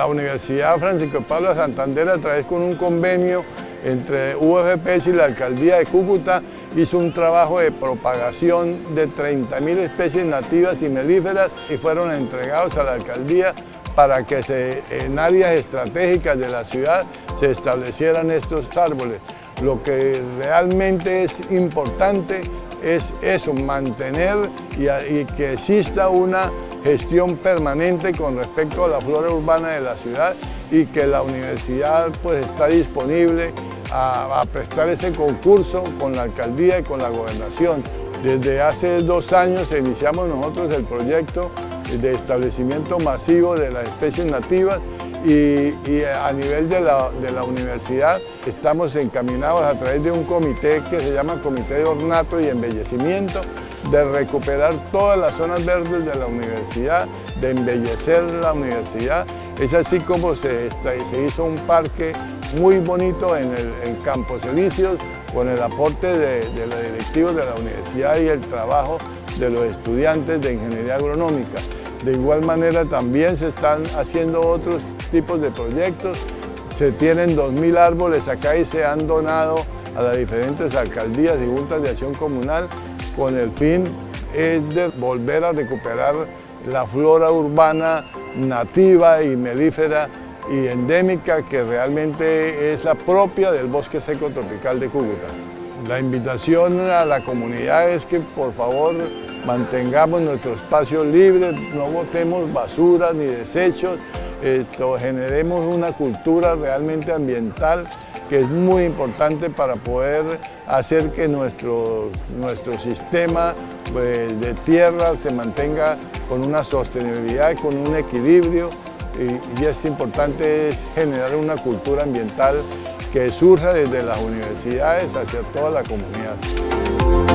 La Universidad Francisco Pablo de Santander, a través con un convenio entre UFPS y la Alcaldía de Cúcuta, hizo un trabajo de propagación de 30.000 especies nativas y melíferas y fueron entregados a la Alcaldía para que en áreas estratégicas de la ciudad se establecieran estos árboles. Lo que realmente es importante es eso, mantener y que exista una gestión permanente con respecto a la flora urbana de la ciudad y que la universidad pues está disponible a prestar ese concurso con la alcaldía y con la gobernación. Desde hace 2 años iniciamos nosotros el proyecto de establecimiento masivo de las especies nativas y a nivel de la universidad estamos encaminados a través de un comité que se llama Comité de Ornato y Embellecimiento, de recuperar todas las zonas verdes de la universidad, de embellecer la universidad. Es así como se hizo un parque muy bonito en Campos Elíseos, con el aporte de los directivos de la universidad y el trabajo de los estudiantes de ingeniería agronómica. De igual manera también se están haciendo otros tipos de proyectos. Se tienen 2.000 árboles acá y se han donado a las diferentes alcaldías y juntas de acción comunal con el fin de volver a recuperar la flora urbana nativa y melífera y endémica que realmente es la propia del bosque seco tropical de Cúcuta. La invitación a la comunidad es que por favor mantengamos nuestro espacio libre, no botemos basuras ni desechos, generemos una cultura realmente ambiental que es muy importante para poder hacer que nuestro sistema de tierra se mantenga con una sostenibilidad, con un equilibrio y es importante generar una cultura ambiental que surja desde las universidades hacia toda la comunidad.